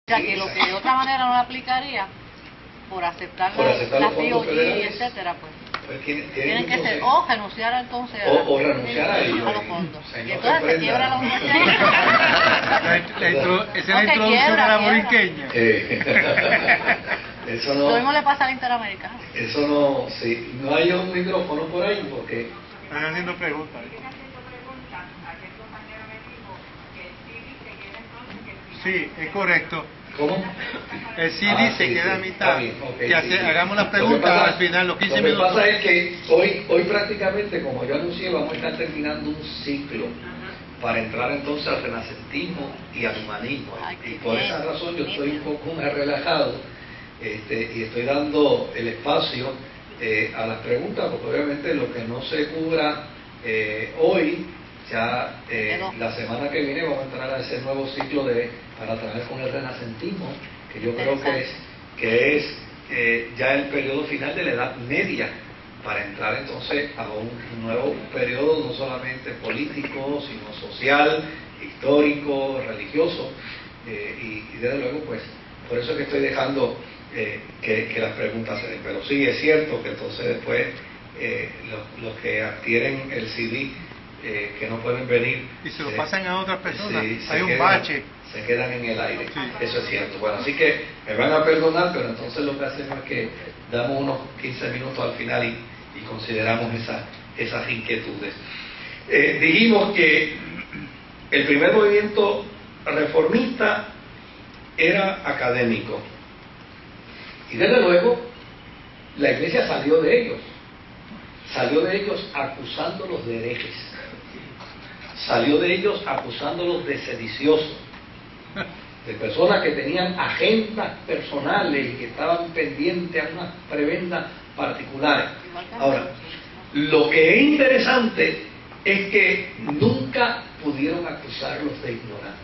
O sea, que lo que de otra manera no le aplicaría, por aceptar Por aceptar las los fondos POG, federales, etcétera, pues tienen que ser, o renunciar entonces o renunciar a ellos. a los fondos. Señor, Y entonces se quiebra la universidad. Esa es la introducción a la borinqueña. Eso Lo mismo no, le pasa al Interamericano. eso no, sí, no hay un micrófono por ahí porque Están haciendo preguntas. Sí, es correcto. ¿cómo? El CD se queda a mitad. Está bien, ok, Y sí. hagamos las Lo que preguntas pasa- al final, los 15 Lo que minutos. pasa es que hoy prácticamente, como yo anuncié, vamos a estar terminando un ciclo para entrar entonces al renacentismo y al humanismo. Ay, Y qué por bien, esa razón yo estoy un nítido. poco más relajado y estoy dando el espacio a las preguntas, porque obviamente lo que no se cubra hoy, ya la semana que viene vamos a entrar a ese nuevo ciclo para trabajar con el renacentismo, que yo creo que es ya el periodo final de la Edad Media, para entrar entonces a un nuevo periodo no solamente político, sino social, histórico, religioso, y desde luego pues por eso es que estoy dejando que las preguntas se den. Pero sí es cierto que entonces después los que adquieren el CD que no pueden venir Y se lo pasan a otras personas. sí, Hay un quedan- bache. se quedan en el aire. Sí. Eso es cierto. Bueno, así que me van a perdonar, pero entonces lo que hacemos es que damos unos 15 minutos al final y consideramos esas inquietudes. Dijimos que el primer movimiento reformista era académico. Y desde luego, la Iglesia salió de ellos acusándolos de herejes, salió de ellos acusándolos de sediciosos, de personas que tenían agendas personales y que estaban pendientes a unas prebendas particulares. Ahora, lo que es interesante es que nunca pudieron acusarlos de ignorantes,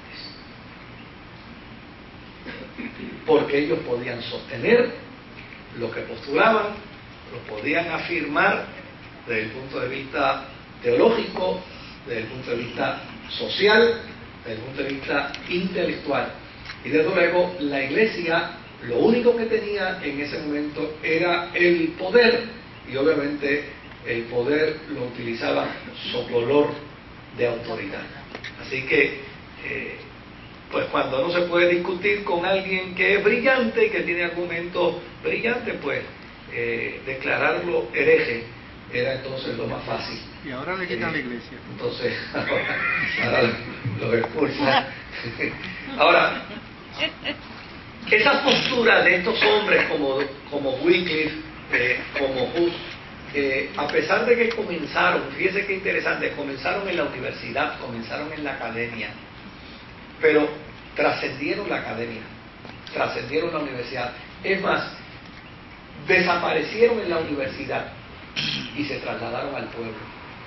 porque ellos podían sostener lo que postulaban, lo podían afirmar desde el punto de vista teológico, desde el punto de vista social, desde el punto de vista intelectual. Y desde luego la Iglesia lo único que tenía en ese momento era el poder, y obviamente el poder lo utilizaba socolor de autoridad. Así que pues cuando no se puede discutir con alguien que es brillante y que tiene argumentos brillantes, pues declararlo hereje era entonces lo más fácil. Y ahora le quitan la iglesia. Entonces, ahora lo expulsan. Ahora, esa postura de estos hombres como Wycliffe, como Hus, a pesar de que comenzaron, fíjese qué interesante, comenzaron en la universidad, comenzaron en la academia, pero trascendieron la academia, trascendieron la universidad. Es más, desaparecieron en la universidad y se trasladaron al pueblo.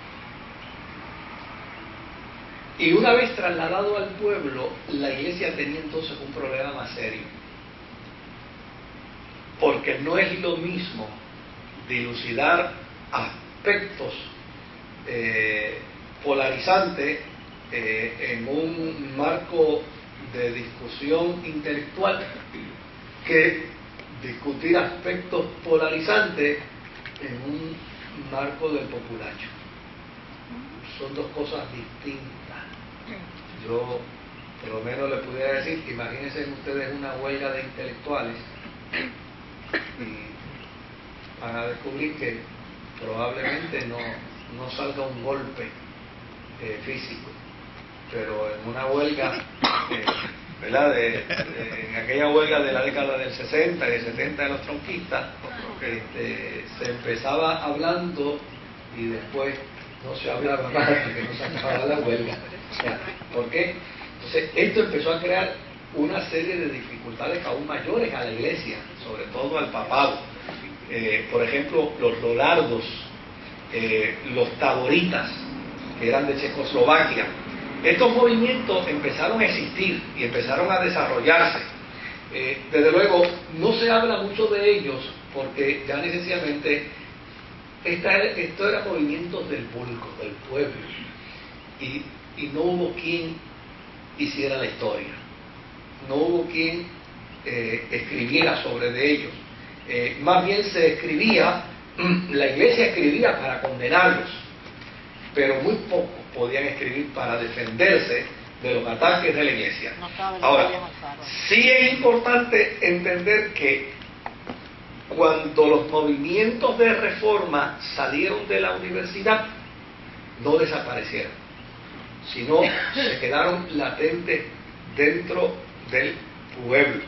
Y una vez trasladado al pueblo, la Iglesia tenía entonces un problema más serio, porque no es lo mismo dilucidar aspectos polarizantes en un marco de discusión intelectual que discutir aspectos polarizantes en un marco del populacho. Son dos cosas distintas. Yo por lo menos le pudiera decir que imagínense ustedes una huelga de intelectuales y van a descubrir que probablemente no salga un golpe físico, pero en una huelga ¿verdad? En aquella huelga de la década del 60 y del 70 de los tronquistas, se empezaba hablando y después no se hablaba más porque no se acababa la huelga. ¿Por qué? Entonces esto empezó a crear una serie de dificultades aún mayores a la Iglesia, sobre todo al papado. Por ejemplo, los lolardos, los taboritas, que eran de Checoslovaquia. Estos movimientos empezaron a existir y empezaron a desarrollarse. Desde luego, no se habla mucho de ellos porque ya necesariamente esto eran movimientos del público, del pueblo, y no hubo quien hiciera la historia, no hubo quien escribiera sobre de ellos. Más bien se escribía, la iglesia escribía para condenarlos, pero muy pocos podían escribir para defenderse de los ataques de la iglesia. No saben lo que Ahora, ellos pasaron. sí es importante entender que cuando los movimientos de reforma salieron de la universidad, no desaparecieron, sino se quedaron latentes dentro del pueblo.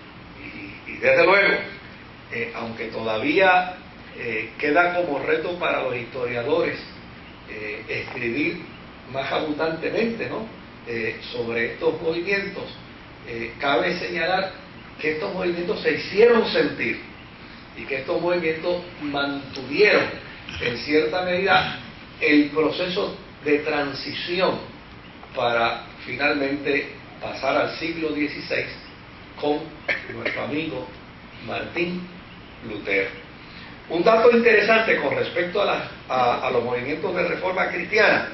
Y desde luego, aunque todavía queda como reto para los historiadores escribir más abundantemente, ¿no?, sobre estos movimientos, cabe señalar que estos movimientos se hicieron sentir y que estos movimientos mantuvieron en cierta medida el proceso de transición para finalmente pasar al siglo XVI con nuestro amigo Martín Lutero. Un dato interesante con respecto a los movimientos de reforma cristiana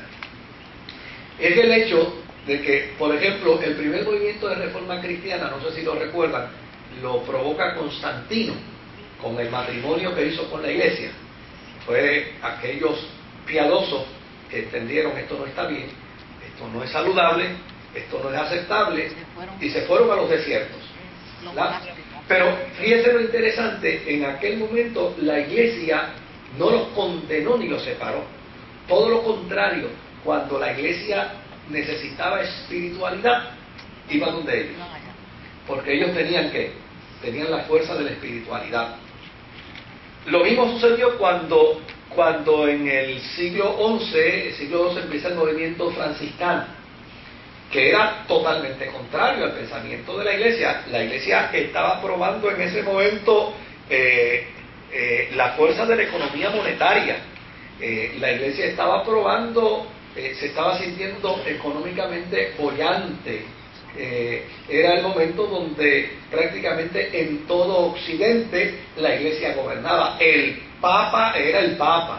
es el hecho de que, por ejemplo, el primer movimiento de reforma cristiana, no sé si lo recuerdan, lo provoca Constantino con el matrimonio que hizo con la iglesia. Fue aquellos piadosos que entendieron: esto no está bien, esto no es saludable, esto no es aceptable, y se fueron a los desiertos. ¿Verdad? Pero fíjense lo interesante, en aquel momento la iglesia no los condenó ni los separó. Todo lo contrario, cuando la iglesia necesitaba espiritualidad, iba donde ellos, porque ellos tenían la fuerza de la espiritualidad. Lo mismo sucedió cuando en el siglo XI empieza el movimiento franciscano, que era totalmente contrario al pensamiento de la iglesia. La iglesia estaba probando en ese momento la fuerza de la economía monetaria. La iglesia estaba probando, se estaba sintiendo económicamente boyante. Era el momento donde prácticamente en todo Occidente la iglesia gobernaba. El Papa era el Papa.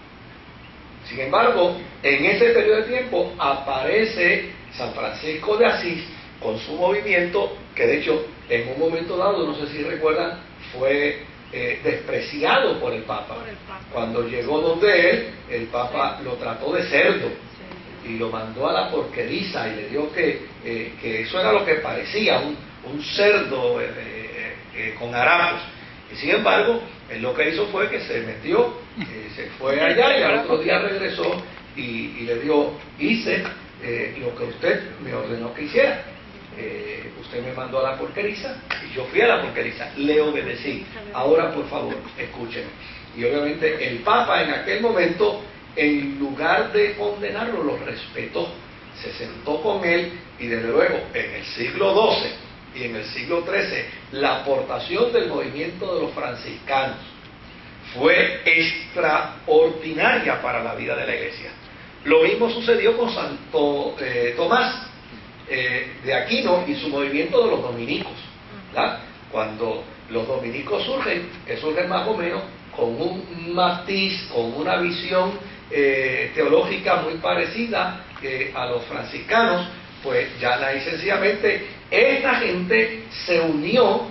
Sin embargo, en ese periodo de tiempo aparece San Francisco de Asís con su movimiento, que de hecho en un momento dado, no sé si recuerdan, fue despreciado por el Papa. Cuando llegó donde él, el Papa lo trató de cerdo y lo mandó a la porqueriza y le dijo que eso era lo que parecía, un cerdo con harapos. Y sin embargo, él lo que hizo fue que se metió, se fue allá y al otro día regresó y le dijo: hice lo que usted me ordenó que hiciera. Usted me mandó a la porqueriza y yo fui a la porqueriza, le obedecí. Ahora, por favor, escúcheme. Y obviamente el Papa en aquel momento, en lugar de condenarlo, lo respetó, se sentó con él, y desde luego en el siglo XII y en el siglo XIII la aportación del movimiento de los franciscanos fue extraordinaria para la vida de la iglesia. Lo mismo sucedió con Santo Tomás de Aquino y su movimiento de los dominicos, ¿verdad? Cuando los dominicos surgen, que surgen más o menos con un matiz, con una visión teológica muy parecida a los franciscanos, pues ya y sencillamente esta gente se unió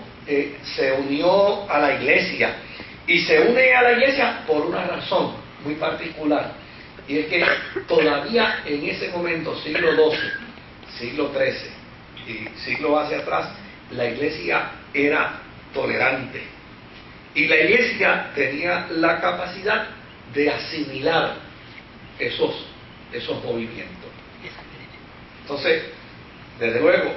a la iglesia, y se une a la iglesia por una razón muy particular, y es que todavía en ese momento, siglo XII, siglo XIII y siglo hacia atrás, la iglesia era tolerante, y la iglesia tenía la capacidad de asimilar esos movimientos. Entonces, desde luego,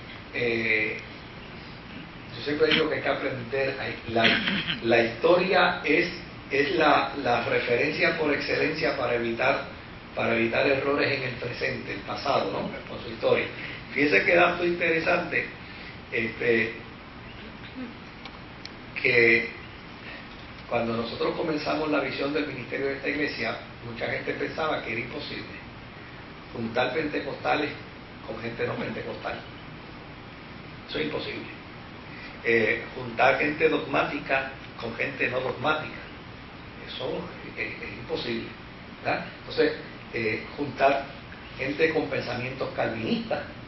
yo siempre digo que hay que aprender. La historia es la referencia por excelencia para evitar errores en el presente, el pasado, ¿no?, con su historia. Fíjense qué dato interesante, que cuando nosotros comenzamos la visión del ministerio de esta iglesia, mucha gente pensaba que era imposible juntar pentecostales con gente no pentecostal. Eso es imposible. Juntar gente dogmática con gente no dogmática, eso es imposible, ¿verdad? Entonces, juntar gente con pensamientos calvinistas